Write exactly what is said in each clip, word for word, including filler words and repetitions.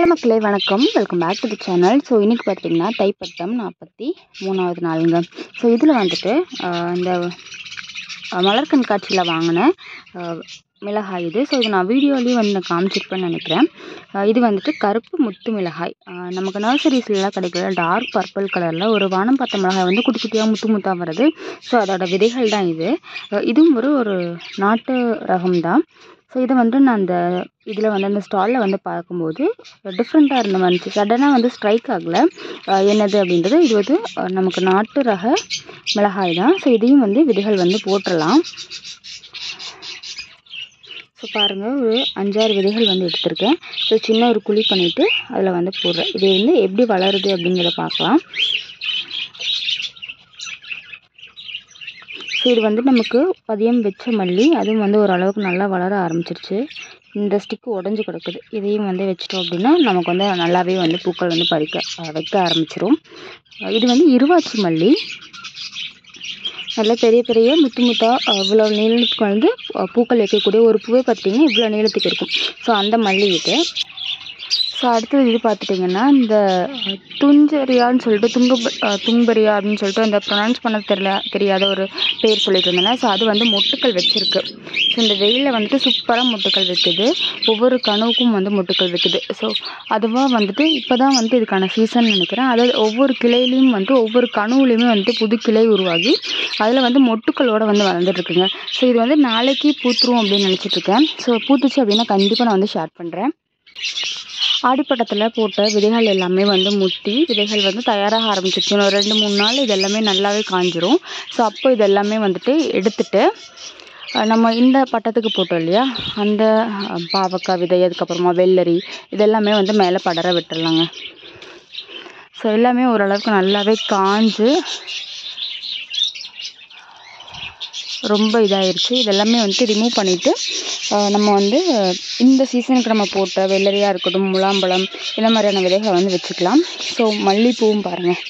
மக்களே வணக்கம். Welcome back to the channel. So இன்றைக்கி பார்த்திங்கன்னா தைப்பட்டம் நாற்பத்தி மூணாவது நாளுங்க. ஸோ இதில் வந்துட்டு இந்த மலர் கண்காட்சியில் வாங்கின மிளகாய் இது. ஸோ இது நான் வீடியோலேயும் வந்து நான் காமிச்சிருப்பேன்னு நினைக்கிறேன். இது வந்துட்டு கருப்பு முத்து மிளகாய். நமக்கு நர்சரிஸ்லாம் கிடைக்கிற டார்க் பர்பிள் கலரில் ஒரு வானம் பார்த்த மிளகாய் வந்து குட்டி குட்டியாக முத்து முத்தாக வருது. ஸோ அதோட விதைகள் தான் இது. இதுவும் ஒரு ஒரு நாட்டு ரகம் தான். ஸோ இதை வந்து நான் அந்த இதில் வந்து அந்த ஸ்டாலில் வந்து பார்க்கும்போது டிஃப்ரெண்ட்டாக இருந்த மாதிரி சடனாக வந்து ஸ்ட்ரைக் ஆகலை என்னது அப்படின்றது. இது வந்து நமக்கு நாட்டு ரக மிளகாய் தான். ஸோ இதையும் வந்து விதைகள் வந்து போட்டுடலாம். ஸோ பாருங்கள், ஒரு அஞ்சாறு விதைகள் வந்து எடுத்திருக்கேன். ஸோ சின்ன ஒரு குழி பண்ணிவிட்டு அதில் வந்து போடுறேன். இது வந்து எப்படி வளருது அப்படிங்கிறத பார்க்கலாம். ஸோ இது வந்து நமக்கு பதியம் வச்ச மல்லி, அதுவும் வந்து ஓரளவுக்கு நல்லா வளர ஆரம்பிச்சிருச்சு. இந்த ஸ்டிக்கு உடஞ்சி கிடக்குது. இதையும் வந்து வச்சிட்டோம் அப்படின்னா நமக்கு வந்து நல்லாவே வந்து பூக்கள் வந்து பறிக்க வைக்க ஆரம்பிச்சிரும். இது வந்து இருவாச்சி மல்லி. நல்லா பெரிய பெரிய முத்து முத்தாக இவ்வளோ நீளத்துக்கு வந்து பூக்கள் வைக்கக்கூடிய ஒரு பூவே பார்த்திங்கன்னா இவ்வளோ நீளத்துக்கு இருக்கும். ஸோ அந்த மல்லி இது. ஸோ அடுத்தது இது பார்த்துட்டிங்கன்னா இந்த துஞ்சரியான்னு சொல்லிட்டு துங்க தும்பரியா அப்படின்னு சொல்லிட்டு அந்த ப்ரொனவுன்ஸ் பண்ண தெரியல தெரியாத ஒரு பேர் சொல்லிட்டு இருந்தேன். ஸோ அது வந்து மொட்டுக்கள் வச்சுருக்கு. ஸோ இந்த வெயிலில் வந்துட்டு சூப்பராக மொட்டுக்கள் வைக்குது. ஒவ்வொரு கனவுக்கும் வந்து மொட்டுக்கள் வைக்குது. ஸோ அதுவாக வந்துட்டு இப்போ தான் வந்து இதுக்கான சீசன் நினைக்கிறேன். அதாவது ஒவ்வொரு கிளையிலையும் வந்து ஒவ்வொரு கனவுலையுமே வந்துட்டு புது கிளை உருவாகி அதில் வந்து மொட்டுக்களோடு வந்து வளர்ந்துட்டுருக்குங்க. ஸோ இது வந்து நாளைக்கு பூத்துரும் அப்படின்னு நினச்சிட்ருக்கேன். ஸோ பூத்துச்சு அப்படின்னா கண்டிப்பாக நான் வந்து ஷேர் பண்ணுறேன். ஆடிப்பட்டத்தில் போட்ட விதைகள் எல்லாமே வந்து முத்தி விதைகள் வந்து தயாராக ஆரம்பிச்சிருச்சு. ஒரு ரெண்டு மூணு நாள் இது எல்லாமே நல்லாவே காஞ்சிரும். ஸோ அப்போ இது எல்லாமே வந்துட்டு எடுத்துட்டு நம்ம இந்த பட்டத்துக்கு போட்டோம் இல்லையா, அந்த பாவக்காய் விதை, அதுக்கப்புறமா வெள்ளரி, இதெல்லாமே வந்து மேலே படர விட்டுடலாங்க. ஸோ எல்லாமே ஓரளவுக்கு நல்லாவே காஞ்சு ரொம்ப இதாகிடுச்சு. இதெல்லாமே வந்துட்டு ரிமூவ் பண்ணிவிட்டு நம்ம வந்து இந்த சீசனுக்கு நம்ம போட்ட வெள்ளரியாக இருக்கட்டும், முலாம்பழம், இந்த மாதிரியான விதைகளை வந்து வச்சுக்கலாம். ஸோ மல்லிப்பூவும் பாருங்கள்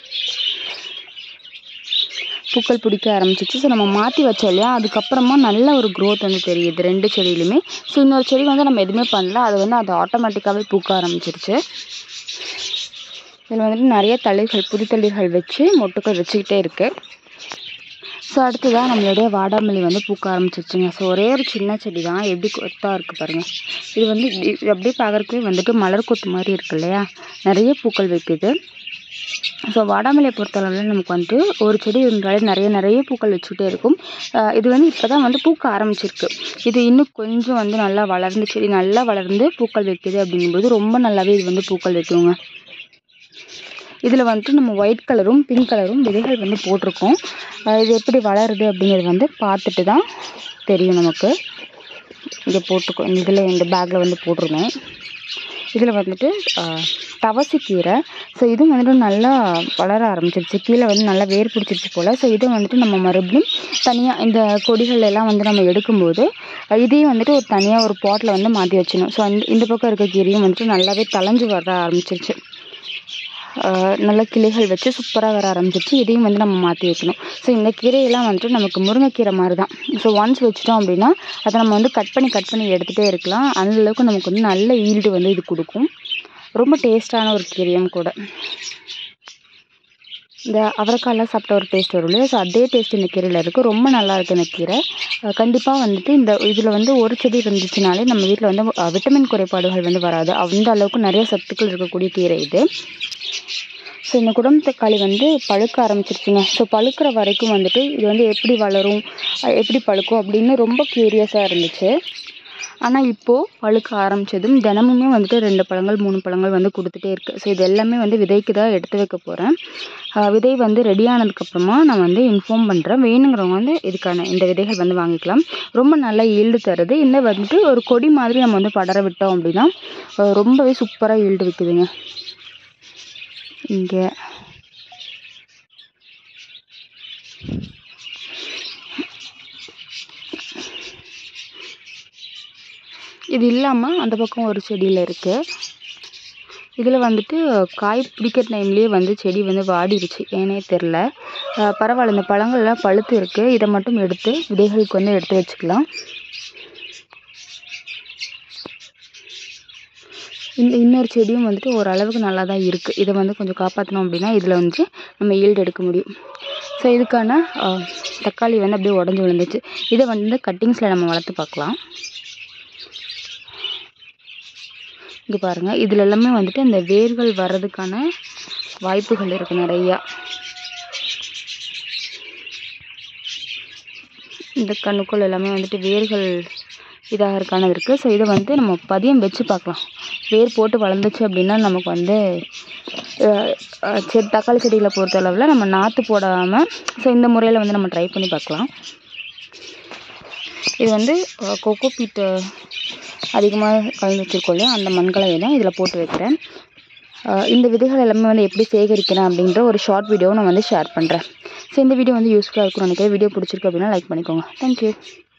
பூக்கள் பிடிக்க ஆரம்பிச்சிச்சு. ஸோ நம்ம மாற்றி வச்சோம் இல்லையா, அதுக்கப்புறமா நல்ல ஒரு க்ரோத் வந்து தெரியுது ரெண்டு செடியிலுமே. ஸோ இன்னொரு செடி வந்து நம்ம எதுவுமே பண்ணல, அது வந்து அது ஆட்டோமேட்டிக்காகவே பூக்க ஆரம்பிச்சிருச்சு. இதில் வந்துட்டு நிறைய தளிர்கள் புது தளிர்கள் வச்சு மொட்டுக்கள் வச்சுக்கிட்டே இருக்குது. ஸோ அடுத்ததாக நம்மளுடைய வாடாமல்லி வந்து பூக்க ஆரம்பிச்சிருச்சுங்க. ஸோ ஒரே ஒரு சின்ன செடி தான், எப்படி கொத்தாக இருக்குது பாருங்கள். இது வந்து இது அப்படியே பார்க்குறதுக்கே வந்துட்டு மலர் கொத்து மாதிரி இருக்குது இல்லையா, நிறைய பூக்கள் வைக்குது. ஸோ வாடாமல்லியை பொறுத்தளவில் நமக்கு வந்துட்டு ஒரு செடி இருந்தாலே நிறைய நிறைய பூக்கள் வச்சுக்கிட்டே இருக்கும். இது வந்து இப்போ தான் வந்து பூக்க ஆரம்பிச்சிருக்கு. இது இன்னும் கொஞ்சம் வந்து நல்லா வளர்ந்து செடி நல்லா வளர்ந்து பூக்கள் வைக்குது அப்படிங்கும்போது ரொம்ப நல்லாவே இது வந்து பூக்கள் வைக்குங்க. இதில் வந்துட்டு நம்ம ஒயிட் கலரும் பிங்க் கலரும் விதைகள் வந்து போட்டிருக்கோம். இது எப்படி வளருது அப்படிங்கிறது வந்து பார்த்துட்டு தான் தெரியும் நமக்கு. இங்கே போட்டுக்கோ இந்த இதில் இந்த பேக்கில் வந்து போட்டிருந்தேன். இதில் வந்துட்டு தவசிக்கீரை. ஸோ இதுவும் வந்துட்டு நல்லா வளர ஆரம்பிச்சிருச்சு. கீழே வந்து நல்லா வேர் பிடிச்சிருச்சு போல். ஸோ இதை வந்துட்டு நம்ம மறுபடியும் தனியாக இந்த கொடிகள் எல்லாம் வந்து நம்ம எடுக்கும்போது இதையும் வந்துட்டு ஒரு தனியாக ஒரு பாட்டில் வந்து மாற்றி வச்சிடணும். ஸோ இந்த இந்த பக்கம் இருக்க கீரையும் வந்துட்டு நல்லாவே தளைஞ்சு வர ஆரம்பிச்சிருச்சு. நல்ல கிளைகள் வச்சு சூப்பராக வர ஆரம்பிச்சிருச்சு. இதையும் வந்து நம்ம மாற்றி வைக்கணும். ஸோ இந்த கீரையெல்லாம் வந்துட்டு நமக்கு முருங்கைக்கீரை மாதிரி தான். ஸோ ஒன்ஸ் வச்சிட்டோம் அப்படின்னா அதை நம்ம வந்து கட் பண்ணி கட் பண்ணி எடுத்துகிட்டே இருக்கலாம். அந்தளவுக்கு நமக்கு வந்து நல்ல ஈல்டு வந்து இது கொடுக்கும். ரொம்ப டேஸ்டான ஒரு கீரையும் கூட. இந்த அவரைக்காயெல்லாம் சாப்பிட்ட ஒரு டேஸ்ட் வரும் இல்லையா, ஸோ அதே டேஸ்ட் இந்த கீரையில் இருக்குது. ரொம்ப நல்லா இருக்குது இந்த கீரை. கண்டிப்பாக வந்துட்டு இந்த இதில் வந்து ஒரு செடி இருந்துச்சுனாலே நம்ம வீட்டில் வந்து விட்டமின் குறைபாடுகள் வந்து வராது. அந்த அளவுக்கு நிறைய சத்துக்கள் இருக்கக்கூடிய கீரை இது. ஸோ இந்த குடம் தக்காளி வந்து பழுக்க ஆரம்பிச்சிருச்சுங்க. ஸோ பழுக்கிற வரைக்கும் வந்துட்டு இது வந்து எப்படி வளரும், எப்படி பழுக்கும் அப்படின்னு ரொம்ப க்யூரியஸாக இருந்துச்சு. ஆனால் இப்போது பழுக்க ஆரம்பித்ததும் தினமுமே வந்துட்டு ரெண்டு பழங்கள் மூணு பழங்கள் வந்து கொடுத்துட்டே இருக்குது. ஸோ இது எல்லாமே வந்து விதைக்கு தான் எடுத்து வைக்க போகிறேன். விதை வந்து ரெடி ஆனதுக்கப்புறமா நான் வந்து இன்ஃபார்ம் பண்ணுறேன். வேணுங்கிறவங்க வந்து இதுக்கான இந்த விதைகள் வந்து வாங்கிக்கலாம். ரொம்ப நல்லா ஈல்டு தருது. இந்த வந்துட்டு ஒரு கொடி மாதிரி நம்ம வந்து படர விட்டோம் அப்படின்னா ரொம்பவே சூப்பராக ஈல்டு விற்குதுங்க. இங்கே இது இல்லாமல் அந்த பக்கம் ஒரு செடியில் இருக்குது. இதில் வந்துட்டு காய் பிடிக்கிற டைம்லேயே வந்து செடி வந்து வாடிடுச்சு, ஏனே தெரில. பரவாயில்ல, இந்த பழங்கள்லாம் பழுத்து இருக்குது. இதை மட்டும் எடுத்து விதைகளுக்கு வந்து எடுத்து வச்சுக்கலாம். இந்த இன்னொரு செடியும் வந்துட்டு ஓரளவுக்கு நல்லா தான் இருக்குது. இதை வந்து கொஞ்சம் காப்பாற்றணும் அப்படின்னா இதில் வந்து நம்ம ஈல்டு எடுக்க முடியும். ஸோ இதுக்கான தக்காளி வந்து அப்படியே உடஞ்சி விழுந்துச்சு. இதை வந்து கட்டிங்ஸில் நம்ம வளர்த்து பார்க்கலாம். இங்கே பாருங்கள், இதில் எல்லாமே வந்துட்டு இந்த வேர்கள் வர்றதுக்கான வாய்ப்புகள் இருக்குது நிறையா. இந்த கண்ணுக்குள் எல்லாமே வந்துட்டு வேர்கள் இதாக இருக்கானது இருக்குது. ஸோ இதை வந்து நம்ம பதியம் வச்சு பார்க்கலாம். வேர் போட்டு வளர்ந்துச்சு அப்படின்னா நமக்கு வந்து செடி தக்காளி செடிகளை பொறுத்த அளவில் நம்ம நாற்று போடாமல் ஸோ இந்த முறையில் வந்து நம்ம ட்ரை பண்ணி பார்க்கலாம். இது வந்து கொக்கோ பீட்டு அதிகமாக கலந்து வச்சுருக்கோம் இல்லையா, அந்த மண்கலவை தான் இதில் போட்டு வைக்கிறேன். இந்த விதைகள் எல்லாமே வந்து எப்படி சேகரிக்கிறேன் அப்படின்ற ஒரு ஷார்ட் வீடியோவை நான் வந்து ஷேர் பண்ணுறேன். ஸோ இந்த வீடியோ வந்து யூஸ்ஃபுல்லாக இருக்கும்னு நினைக்கிறேன். வீடியோ பிடிச்சிருக்கு அப்படின்னா லைக் பண்ணிக்கோங்க. தேங்க்யூ.